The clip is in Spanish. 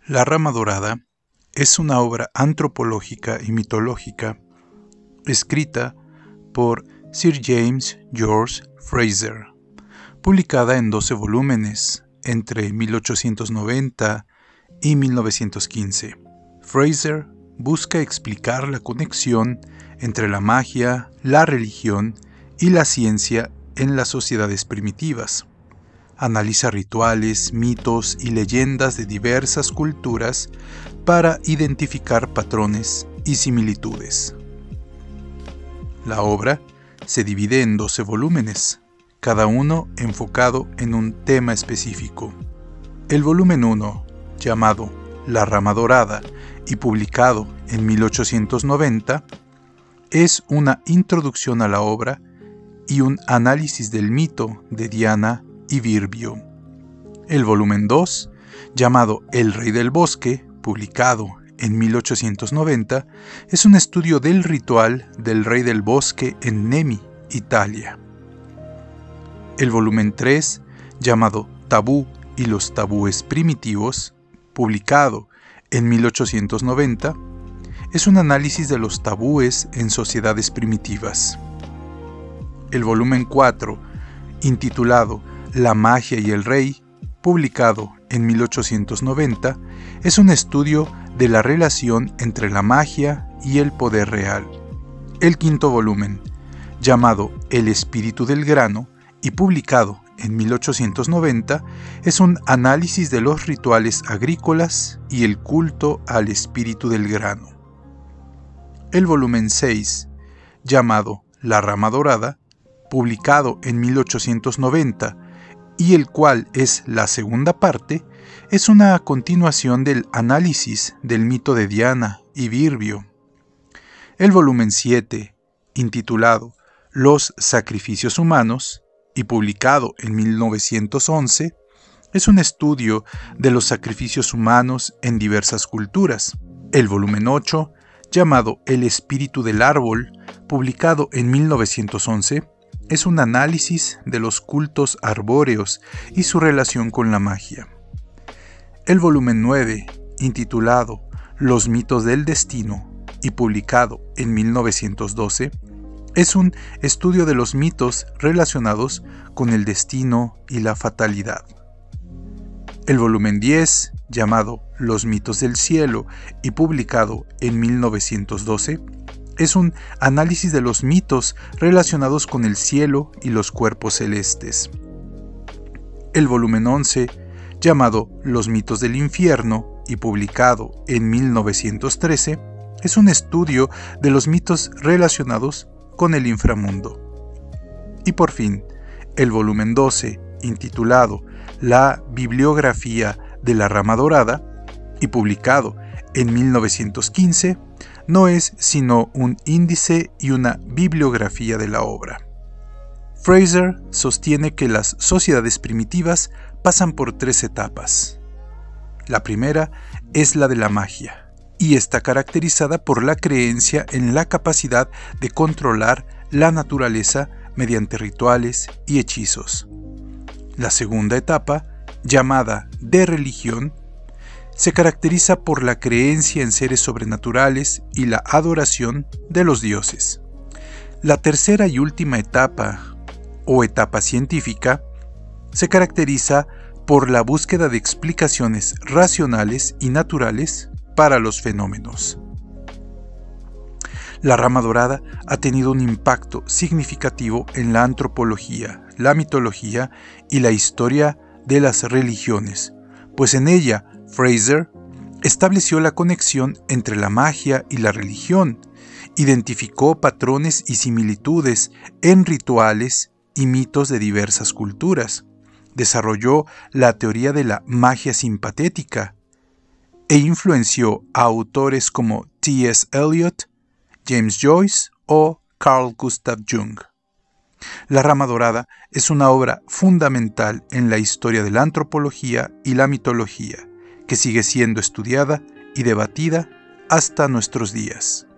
La Rama Dorada es una obra antropológica y mitológica escrita por Sir James George Frazer, publicada en 12 volúmenes entre 1890 y 1915. Frazer busca explicar la conexión entre la magia, la religión y la ciencia en las sociedades primitivas. Analiza rituales, mitos y leyendas de diversas culturas para identificar patrones y similitudes. La obra se divide en 12 volúmenes, cada uno enfocado en un tema específico. El volumen 1, llamado La Rama Dorada y publicado en 1890, es una introducción a la obra y un análisis del mito de Diana y Virbio. El volumen 2, llamado El Rey del Bosque, publicado en 1890, es un estudio del ritual del Rey del Bosque en Nemi, Italia. El volumen 3, llamado Tabú y los tabúes primitivos, publicado en 1890, es un análisis de los tabúes en sociedades primitivas. El volumen 4, intitulado La magia y el rey, publicado en 1890, es un estudio de la relación entre la magia y el poder real. El quinto volumen, llamado El espíritu del grano y publicado en 1890, es un análisis de los rituales agrícolas y el culto al espíritu del grano. El volumen 6, llamado La Rama Dorada, publicado en 1890, y el cual es la segunda parte, es una continuación del análisis del mito de Diana y Virbio. El volumen 7, intitulado Los sacrificios humanos, y publicado en 1911, es un estudio de los sacrificios humanos en diversas culturas. El volumen 8, llamado El espíritu del árbol, publicado en 1911, es un análisis de los cultos arbóreos y su relación con la magia. El volumen 9, intitulado Los mitos del destino y publicado en 1912, es un estudio de los mitos relacionados con el destino y la fatalidad. El volumen 10, llamado Los mitos del cielo y publicado en 1912, es un análisis de los mitos relacionados con el cielo y los cuerpos celestes. El volumen 11, llamado Los mitos del infierno y publicado en 1913, es un estudio de los mitos relacionados con el inframundo. Y por fin, el volumen 12, intitulado La bibliografía de la Rama Dorada y publicado en 1915, no es sino un índice y una bibliografía de la obra. Frazer sostiene que las sociedades primitivas pasan por 3 etapas. La primera es la de la magia, y está caracterizada por la creencia en la capacidad de controlar la naturaleza mediante rituales y hechizos. La segunda etapa, llamada de religión, se caracteriza por la creencia en seres sobrenaturales y la adoración de los dioses. La tercera y última etapa, o etapa científica, se caracteriza por la búsqueda de explicaciones racionales y naturales para los fenómenos. La Rama Dorada ha tenido un impacto significativo en la antropología, la mitología y la historia de las religiones, pues en ella Frazer estableció la conexión entre la magia y la religión, identificó patrones y similitudes en rituales y mitos de diversas culturas, desarrolló la teoría de la magia simpatética e influenció a autores como T.S. Eliot, James Joyce o Carl Gustav Jung. La Rama Dorada es una obra fundamental en la historia de la antropología y la mitología, que sigue siendo estudiada y debatida hasta nuestros días.